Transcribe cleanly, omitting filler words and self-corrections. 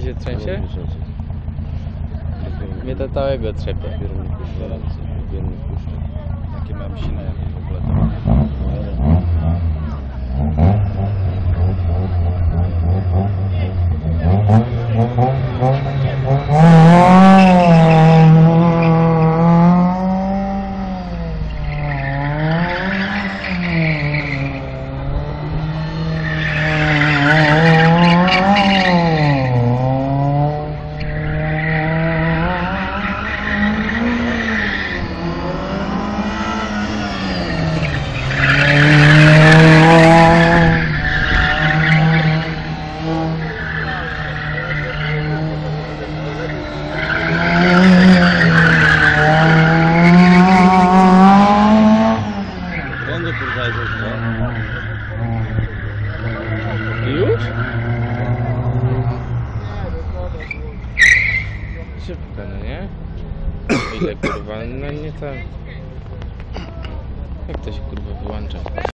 ci się trzęsie? Mnie to całego trzepie. Jakie mam sine jakieś w ogóle. Już? Szybko, no nie? Ile kurwa? No nie tam. Jak to się kurwa wyłącza?